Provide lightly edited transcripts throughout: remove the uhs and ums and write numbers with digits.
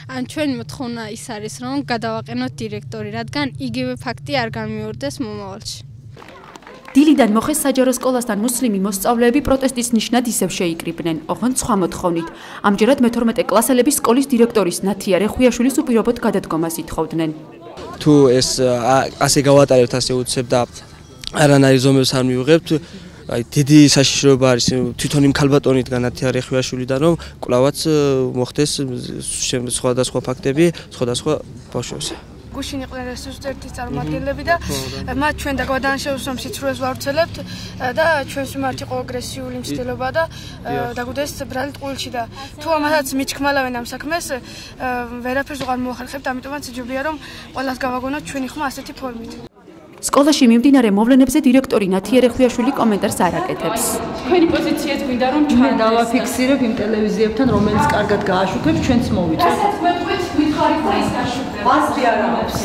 ან ჩვენი მოთხოვნა ის არის, რომ გადავაყენოთ დირექტორი, რადგან იგივე ფაქტი არ გამიორდეს მომავალში. დილიდან მოხეს საჯარო სკოლასთან მუსლიმი მოსწავლეები პროტესტის ნიშნად ისევ შეიკრიბნენ, ოღონდ სხვა მოთხოვნით. ამჯერად მე-12 კლასელების სკოლის დირექტორის ნათია რეხვიაშვილის უპირობოდ გადადგომას ითხოვდნენ. თუ ეს ასე გავატარებთ, ასე უცებ და არანაირ ზომებს არ მივიღებთ, აი დიდი საშიშროება არის თვითონ იმ ქალბატონიდან ნათია რეხვიაშვილიდან, რომ კვლავაც მოხდეს სხვადასხვა ფაქტები სხვადასხვა ბავშვებზე. გუშინ იყვნენ რესურსების წარმომადგენლები და მათ ჩვენ და გადაანშაულს სიცრუეს ვავრცელებთ და ჩვენს მიმართ იყო აგრესიული მცდელობა და დაგვიდეს ბრალი ტყუილში და თუ ამასაც მიჩქმალავენ ამ საქმეს ვერაფერს უღარ მოახერხებთ, ამიტომაც იჯობია რომ ყველას გავაგონოთ ჩვენი ხმა ასეთი ფორმით. სკოლაში მიმდინარე მოვლენებზე დირექტორი ნათია რეხვიაშვილი კომენტარს არ აკეთებს. თქვენი პოზიციაც გვინდა რომ ჩვენ დავაფიქსირებ იმ ტელევიზიებთან, რომელიც კარგად გააშუქებს, ჩვენც მოვიწვევთ. რასაც მეტყვით, მითხარით და ის გაშუქდება. მასზე არ ამობს.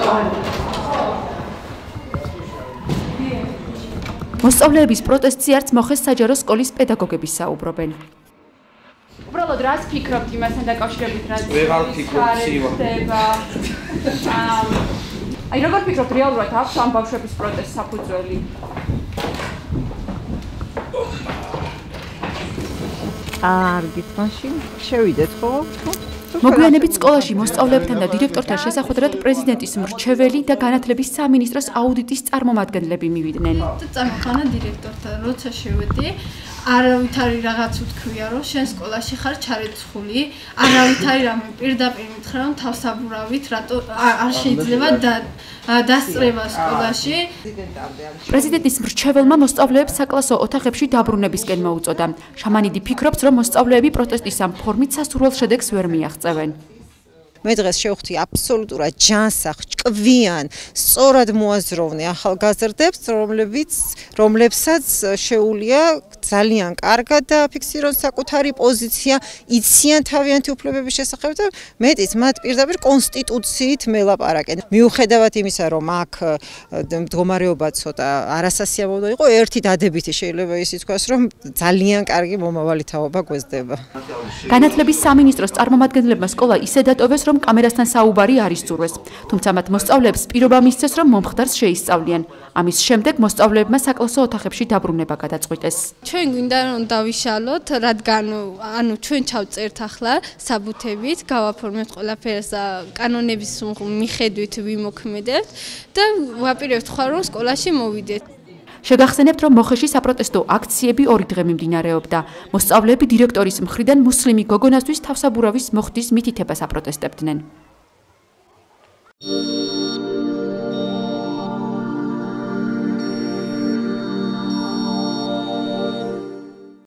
მოსწავლეების პროტესტზე არც მოხეს საჯარო სკოლის პედაგოგები საუბრობენ. უბრალოდ რას ფიქრობთ იმასთან დაკავშირებით, რაც ხდება? აი როგორ ფიქრობთ რეალურად აქვს ამ ბავშვების პროტესტს საფუძველი? კარგით, მაშინ შევიდეთ ხო? მოგვიანებით სკოლაში მოსწავლეებთან და დირექტორთან შესახვედრად პრეზიდენტის მრჩეველი და განათლების სამინისტროს აუდიტის წარმომადგენლები მივიდნენ. წამოხანა დირექტორთან, როცა შევედი, არავითარი რაღაც უთქვია, რომ შენ სკოლაში ხარ ჩარეცხული, არავითარი რამე პირდაპირ მითხრა, რომ თავსაბურავით რატო არ შეიძლება დასწრება სკოლაში. პრეზიდენტის მრჩეველმა მოსწავლეებს საკლასო ოთახებში დაბრუნებისკენ მოუწოდა. შამანიდი ფიქრობს, რომ მოსწავლეები პროტესტის ამ ფორმით სასურველ შედეგს ვერ მიაღწევენ. მე დღეს შევხვდი აბსოლუტურად ჯანსაღ, ჭკვიან, სწორად მოაზროვნე ახალგაზრდებს, რომლებსაც შეუძლია ძალიან კარგად დააფიქსირონ საკუთარი პოზიცია, იციან თავიანთი უფლებების შესახებ და მეტიც მათ პირდაპირ კონსტიტუციით მელაპარაკენ. მიუხედავად იმისა, რომ აქ მდგომარეობა ცოტა არასასიამოვნო იყო, ერთი დადებითი შეიძლება ის ითქვას, რომ ძალიან კარგი მომავალი თაობა გვესდება. განათლების სამინისტროს წარმომადგენლებმა სკოლა ისე დატოვეს, რომ კამერასთან საუბარი არ ისწურვეს. თუმცა მათ მოსწავლეებს პირობა მისცეს, რომ მომხდარს შეისწავლიან. ამის შემდეგ მოსწავლეებმა საკლასო ოთახებში დაბრუნება გადაწყვიტეს. ჩვენ გვინდა რომ დავიშალოთ, რადგან ჩვენ ჩავწერთ ახლა საბუთებით, გავაფორმებთ ყველაფერს კანონების მიხედვით ვიმოქმედებთ და ვაპირებთ ხარ რომ სკოლაში მოვიდეთ. შეგახსენებთ, რომ მოხეში საპროტესტო აქციები 2 დღე მიმდინარეობდა. მოსწავლეები დირექტორის მხრიდან მუსლიმი გოგონასთვის თავსაბურავის მოხდის მითითებას აპროტესტებდნენ.